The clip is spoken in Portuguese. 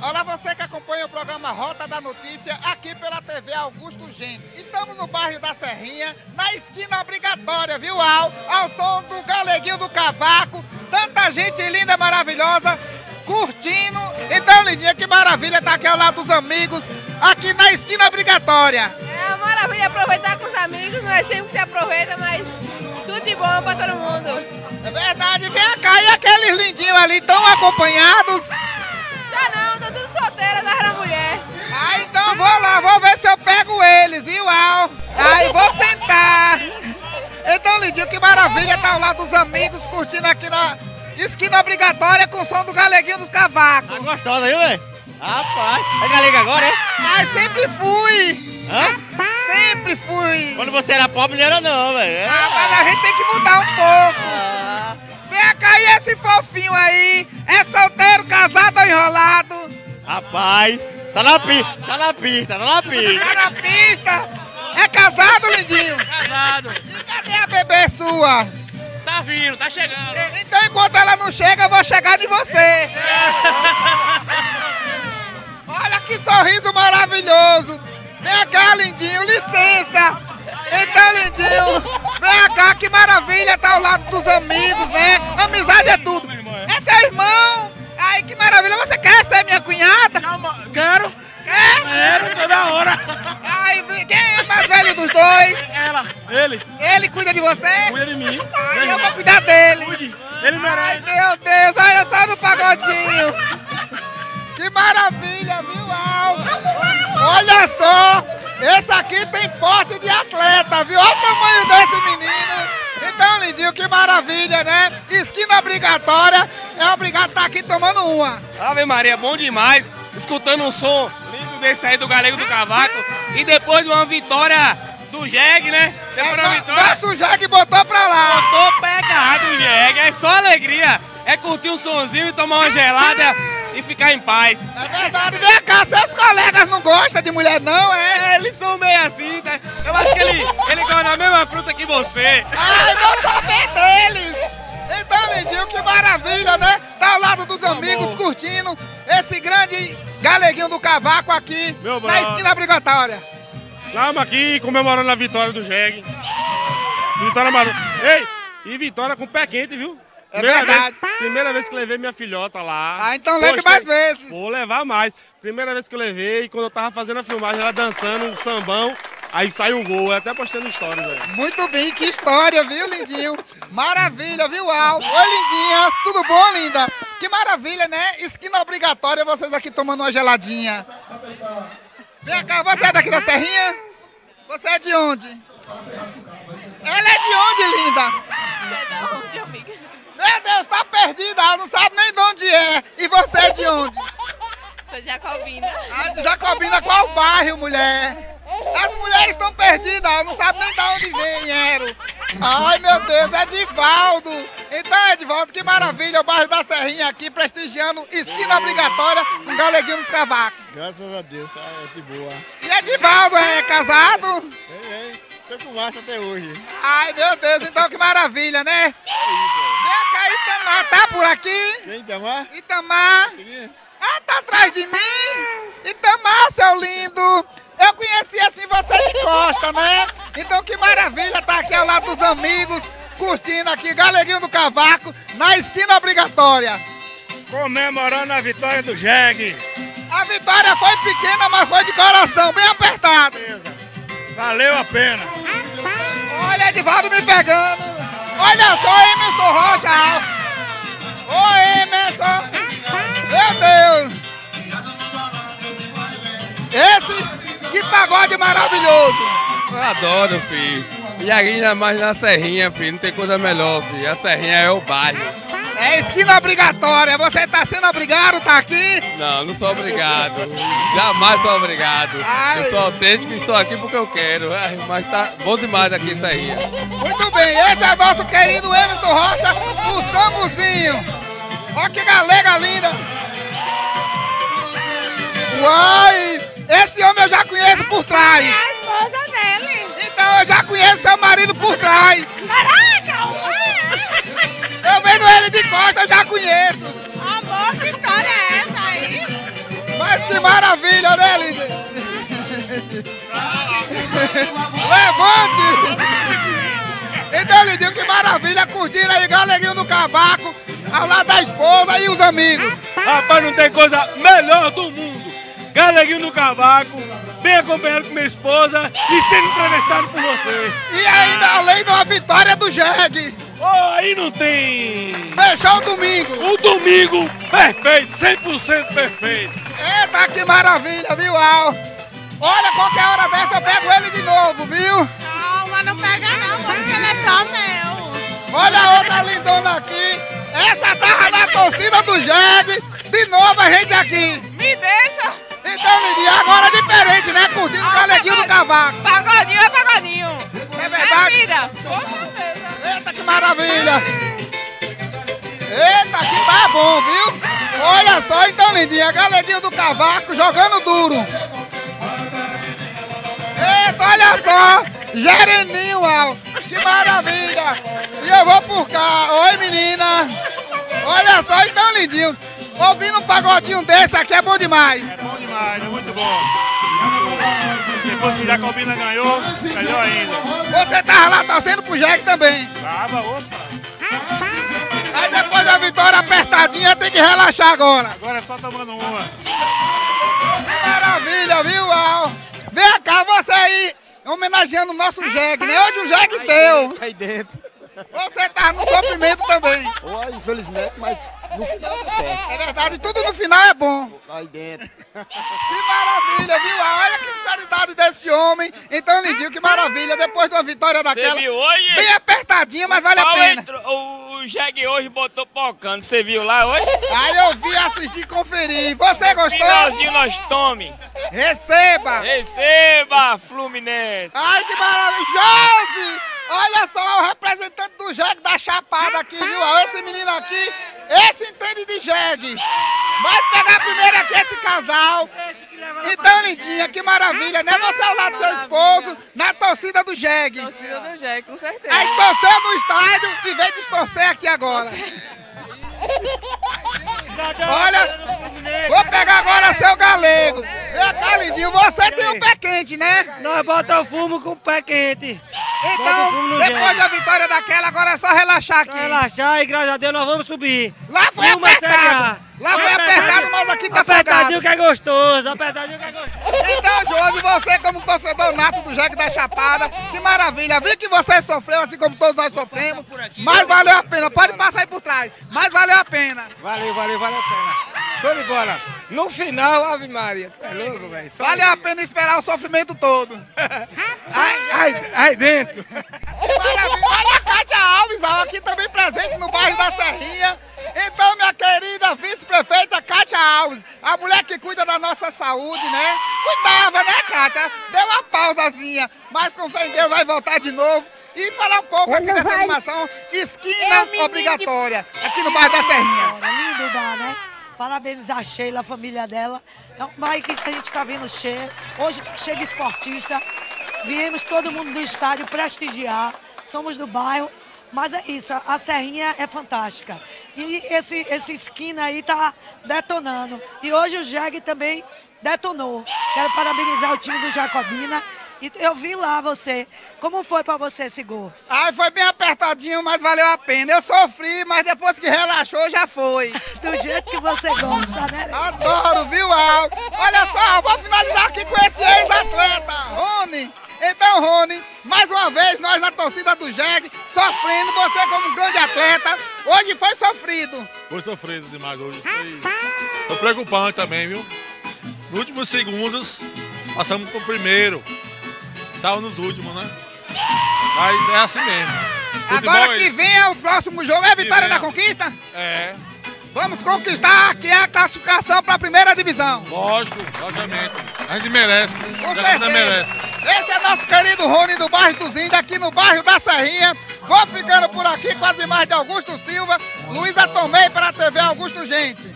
Olá, você que acompanha o programa Rota da Notícia aqui pela TV Augusto Gente. Estamos no bairro da Serrinha, na esquina obrigatória, viu, ao som do Galeguinho do Cavaco. Tanta gente linda, maravilhosa, curtindo. Então, lindinha, que maravilha estar aqui ao lado dos amigos, aqui na esquina obrigatória. É uma maravilha aproveitar com os amigos, não é sempre que se aproveita, mas tudo de bom para todo mundo. É verdade, vem cá, e aqueles lindinhos ali estão acompanhados? Já não, tô tudo solteira, não era mulher. Ah, então vou lá, vou ver se eu pego eles, viu, Al? Aí vou sentar. Então, lindinho, que maravilha estar ao lado dos amigos, curtindo aqui na esquina obrigatória com o som do Galeguinho dos Cavacos. Tá gostosa, viu, velho? Rapaz, é galega agora, é? Ai, sempre fui. Hã? Sempre fui. Quando você era pobre, não era não, velho. Ah, mas a gente tem que mudar um pouco. Vem cá, e esse fofinho aí? É solteiro, casado ou enrolado? Rapaz, tá na pista, tá na pista, tá na pista. Tá na pista? É casado, lindinho? Casado. E cadê a bebê sua? Tá vindo, tá chegando. Então, enquanto ela não chega, eu vou chegar de você. Olha que sorriso maravilhoso. Vem cá, lindinho, licença. Então, lindinho, vem cá, que maravilha tá ao lado dos amigos, né? Amizade é tudo. É seu irmão. Ai, que maravilha. Você quer ser minha cunhada? Quero. Quer? Quero, toda hora. Ai, quem é mais velho dos dois? Ela, ele, Ele cuida de você? cuida de mim. Ai, eu vou cuidar dele. Cuide. Ele Ai, merece. meu Deus, olha só no pagodinho. Que maravilha, viu, Al? Olha só, esse aqui tem porte de atleta, viu? Olha o tamanho desse menino. Então, lindinho, que maravilha, né? Esquina obrigatória, é obrigado a estar aqui tomando uma. Ave Maria, bom demais. Escutando um som lindo desse aí do Galego do Cavaco. E depois de uma vitória do Jeg, né? Depois de uma vitória. Nosso Jack botou pra lá. Botou pegado o Jeg. É só alegria. É curtir um sonzinho e tomar uma gelada e ficar em paz. É verdade, vem cá, seus colegas não gostam de mulher não, é? Eles são meio assim, tá? Eu acho que ele gosta da mesma fruta que você. Ai, vou saber deles. Então, lindinho, que maravilha, né? Tá ao lado dos amigos, curtindo esse grande Galeguinho do Cavaco aqui Meu na brother. esquina obrigatória. Estamos aqui comemorando a vitória do Jeg. Vitória maluca. Ei, e vitória com o pé quente, viu? É verdade. Primeira vez que levei minha filhota lá. Ah, então leve mais vezes. Vou levar mais. Primeira vez que eu levei, quando eu tava fazendo a filmagem, ela dançando um sambão, aí saiu o gol. Eu até postando stories, velho. Muito bem, que história, viu, lindinho? Maravilha, viu, Al? Oi, lindinhas, tudo bom, linda? Que maravilha, né? Esquina obrigatória, vocês aqui tomando uma geladinha. Vem cá, você é daqui da Serrinha? Você é de onde? Ela é de onde, linda? É da onde, amiga? Meu Deus, tá perdida, ela não sabe nem de onde é. E você é de onde? Sou Jacobina. Ah, de Jacobina, qual bairro, mulher? As mulheres estão perdidas, ela não sabe nem de onde vem, Ero. Ai, meu Deus, é Edivaldo. Então, Edivaldo, que maravilha, o bairro da Serrinha aqui, prestigiando esquina obrigatória com Galeguinho dos Cavacos. Graças a Deus, tá de boa. E Edivaldo, é casado? Tô com massa até hoje. Ai, meu Deus, então que maravilha, né? Vem cá, Itamar, tá por aqui? Quem Itamar? Itamar. Ah, tá atrás de mim? Itamar, seu lindo. Eu conheci assim você de costa, né? Então que maravilha tá aqui ao lado dos amigos, curtindo aqui Galeguinho do Cavaco, na esquina obrigatória. Comemorando a vitória do Jeg. A vitória foi pequena, mas foi de coração, bem apertado. Valeu a pena. Olha, Edivaldo me pegando. Olha só, Emerson Rocha. Ô, Emerson. Meu Deus. Esse, que pagode maravilhoso. Eu adoro, filho. E ainda mais na Serrinha, filho. Não tem coisa melhor, filho. A Serrinha é o bairro. É esquina obrigatória. Você tá sendo obrigado, tá aqui? Não, não sou obrigado. Jamais sou obrigado. Ai. Eu sou autêntico e estou aqui porque eu quero. Mas tá bom demais aqui em Serrinha. Muito bem, esse é nosso querido Emerson Rocha, o Sambuzinho. Olha que galega linda. Uai, esse homem eu já conheço por trás. É a esposa dele. Então eu já conheço seu marido por trás. Caraca, Eu vendo ele de costas, eu já conheço. amor, que história é essa aí? maravilha, né, Lídia? Levante! Então, Lidinho, que maravilha, curtindo aí, Galeguinho do Cavaco, ao lado da esposa e os amigos. Rapaz, não tem coisa melhor do mundo. Galeguinho do Cavaco, bem acompanhado com minha esposa e sendo entrevistado por você. E ainda, além de uma vitória do Jeg. Oh, aí não tem... Fechou o domingo. O domingo perfeito, 100% perfeito. Eita, que maravilha, viu, Al? Olha, qualquer hora dessa eu pego ele de novo, viu? Calma, não pega não, porque ele é só meu. Olha a outra lindona aqui. Essa tava na torcida do Jeg. De novo a gente aqui. Me deixa. Então, Lindinha, agora é diferente, né? Curtindo o Galeguinho do Cavaco. Pagodinho é pagodinho. É verdade? vida. Com certeza. Eita, que maravilha. Eita, que tá bom, viu? Olha só, então, Lindinha, Galeguinho do Cavaco jogando duro. Eita, olha só, Jereminho, Al. Que maravilha. E eu vou por cá. Oi, menina. Olha só, então, Lindinho. Ouvindo um pagodinho desse aqui é bom demais. É bom demais, é muito bom. Depois que o Jacobina ganhou, melhor ainda. Você tava lá torcendo pro Jeg também. Tava, opa. Aí depois da vitória apertadinha tem que relaxar agora. Agora é só tomando uma. Que maravilha, viu, Al? Vem cá, você aí, homenageando o nosso Jeg, né? Hoje o Jeg teu. Aí dentro. Você tava no sofrimento também. Infelizmente, mas no final tá certo. É verdade, tudo no final é bom. Aí dentro. Que maravilha, viu? Olha que sinceridade desse homem. Então, Lindinho, que maravilha. Depois de uma vitória daquela, Você viu hoje? bem apertadinha, mas vale a Qual pena. o Jeg hoje botou pocando. Você viu lá hoje? Aí eu vi, assistir e conferir. Você gostou? Finalzinho nós tome. Receba. Receba, Fluminense. Ai, que maravilha. Josi! Olha só, o representante do Jeg da Chapada aqui, viu? Esse menino aqui, esse entende de Jeg. Vai pegar primeiro aqui esse casal. Então, Lindinha, que maravilha, né? Você ao lado do seu esposo, na torcida do Jeg. Torcida do Jeg, com certeza. Aí torceu no estádio e vem distorcer aqui agora. Olha, vou pegar agora seu galego. Vem cá, Lindinho, você tem um pé quente, né? Nós botamos fumo com o pé quente. Então, depois da vitória daquela, agora é só relaxar aqui. Relaxar e graças a Deus nós vamos subir. Lá foi Uma Série A. apertado. Lá foi apertado, mas aqui tá Apertadinho salgado. que é gostoso, apertadinho que é gostoso. Então, Josi, você como torcedor nato do Jeg da Chapada, que maravilha. Vi que você sofreu, assim como todos nós sofremos, mas valeu a pena. Pode passar aí por trás, mas valeu a pena. Valeu a pena. Show de bola. No final, Ave Maria. Tu é louco, velho. Valeu a pena esperar o sofrimento todo. Aí dentro. Maravilha. Olha a Cátia Alves, ó, aqui também presente no bairro da Serrinha. Então, minha querida vice-prefeita Cátia Alves, a mulher que cuida da nossa saúde, né? Cuidava, né, Cátia? Deu uma pausazinha, mas com fé em Deus vai voltar de novo. E falar um pouco aqui dessa animação Esquina Obrigatória, aqui no bairro da Serrinha. Lindo o bar, né? Parabenizar a Sheila, a família dela. É um bar que a gente está vendo cheio. Hoje tá cheio de esportista. Viemos todo mundo do estádio prestigiar. Somos do bairro. Mas é isso, a Serrinha é fantástica. E esse esquina aí tá detonando. E hoje o Jeg também detonou. Quero parabenizar o time do Jacobina. E eu vi lá você. Como foi pra você esse gol? Ai, foi bem apertadinho, mas valeu a pena. Eu sofri, mas depois que relaxou, já foi. Do jeito que você gosta, né? Adoro, viu, Al? Olha só, vou finalizar aqui com esse ex-atleta, Rony. Então, Rony, mais uma vez, nós na torcida do Jeg, sofrendo, você como um grande atleta, hoje foi sofrido. Foi sofrido demais hoje. Foi preocupante também, viu? Nos últimos segundos, passamos pro primeiro. Estava nos últimos, né? Mas é assim mesmo. Futebol Agora que vem o próximo jogo, é a vitória da conquista? É. Vamos conquistar aqui a classificação para a primeira divisão. Lógico, logicamente. A gente merece. Com Já ainda certeza. merece. Esse é nosso querido Rony do bairro dos Índios, aqui no bairro da Serrinha. Vou ficando por aqui com as imagens de Augusto Silva, Luísa Tomei para a TV Augusto Gente.